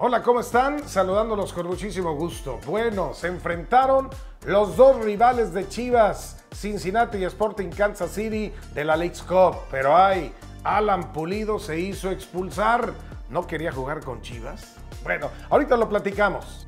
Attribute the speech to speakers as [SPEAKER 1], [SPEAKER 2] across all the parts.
[SPEAKER 1] Hola, ¿cómo están? Saludándolos con muchísimo gusto. Bueno, se enfrentaron los dos rivales de Chivas, Cincinnati y Sporting Kansas City de la Leagues Cup. Pero Alan Pulido se hizo expulsar. ¿No quería jugar con Chivas? Bueno, ahorita lo platicamos.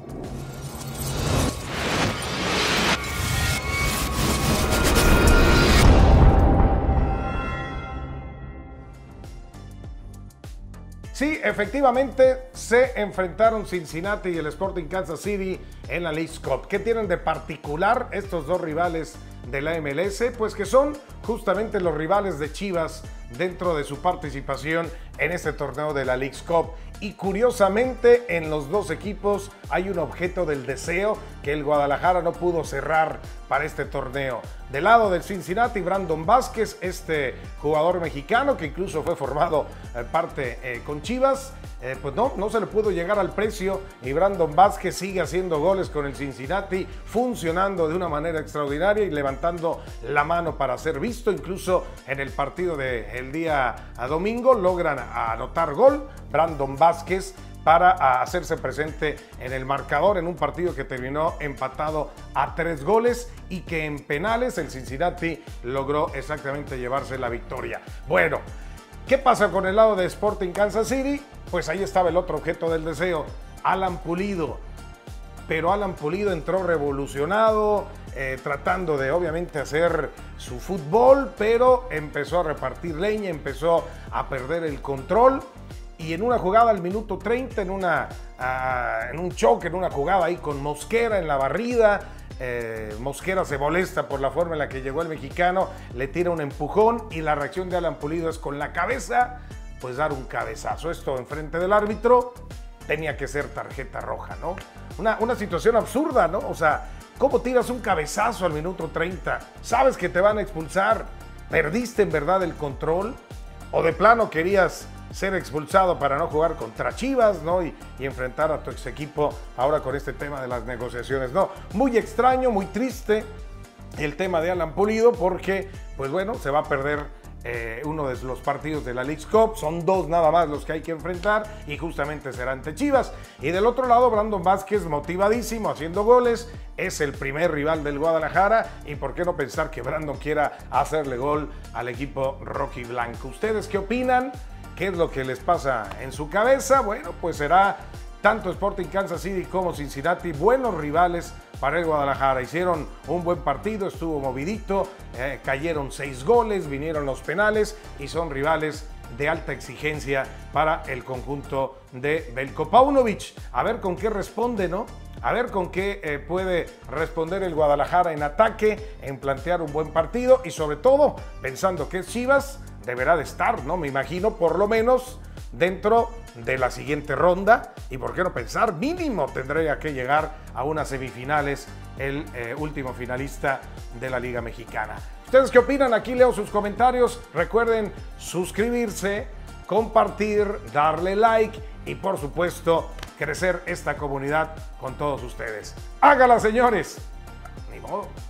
[SPEAKER 1] Sí, efectivamente se enfrentaron Cincinnati y el Sporting Kansas City en la Leagues Cup. ¿Qué tienen de particular estos dos rivales de la MLS? Pues que son justamente los rivales de Chivas dentro de su participación en este torneo de la Leagues Cup. Y curiosamente en los dos equipos hay un objeto del deseo que el Guadalajara no pudo cerrar para este torneo. Del lado del Cincinnati, Brandon Vázquez, este jugador mexicano que incluso fue formado con Chivas, pues no se le pudo llegar al precio y Brandon Vázquez sigue haciendo goles con el Cincinnati, funcionando de una manera extraordinaria y levantando la mano para ser visto. Incluso en el partido del día domingo logran anotar gol Brandon Vázquez para hacerse presente en el marcador en un partido que terminó empatado a 3 goles y que en penales el Cincinnati logró exactamente llevarse la victoria. Bueno, ¿qué pasa con el lado de Sporting Kansas City? Pues ahí estaba el otro objeto del deseo, Alan Pulido. Pero Alan Pulido entró revolucionado, tratando de obviamente hacer su fútbol, pero empezó a repartir leña, empezó a perder el control. Y en una jugada al minuto 30, en un choque, en una jugada ahí con Mosquera en la barrida, Mosquera se molesta por la forma en la que llegó el mexicano, le tira un empujón y la reacción de Alan Pulido es con la cabeza, pues dar un cabezazo. Esto enfrente del árbitro tenía que ser tarjeta roja, ¿no? Una situación absurda, ¿no? O sea, ¿cómo tiras un cabezazo al minuto 30? Sabes que te van a expulsar, ¿perdiste en verdad el control? ¿O de plano querías ser expulsado para no jugar contra Chivas, ¿no? Y enfrentar a tu ex equipo ahora con este tema de las negociaciones, ¿no? Muy extraño, muy triste el tema de Alan Pulido porque, pues bueno, se va a perder uno de los partidos de la Leagues Cup. Son dos nada más los que hay que enfrentar y justamente será ante Chivas. Y del otro lado, Brandon Vázquez motivadísimo, haciendo goles. Es el primer rival del Guadalajara y por qué no pensar que Brandon quiera hacerle gol al equipo rojiblanco. ¿Ustedes qué opinan? ¿Qué es lo que les pasa en su cabeza? Bueno, pues será tanto Sporting Kansas City como Cincinnati buenos rivales para el Guadalajara. Hicieron un buen partido, estuvo movidito, cayeron 6 goles, vinieron los penales y son rivales de alta exigencia para el conjunto de Veljko Paunovic. A ver con qué responde, ¿no? A ver con qué puede responder el Guadalajara en ataque, en plantear un buen partido y sobre todo pensando que Chivas deberá de estar, ¿no? Me imagino, por lo menos dentro de la siguiente ronda y por qué no pensar, mínimo tendría que llegar a unas semifinales el último finalista de la Liga Mexicana. ¿Ustedes qué opinan? Aquí leo sus comentarios. Recuerden suscribirse, compartir, darle like y por supuesto crecer esta comunidad con todos ustedes. ¡Hágala, señores! Ni modo.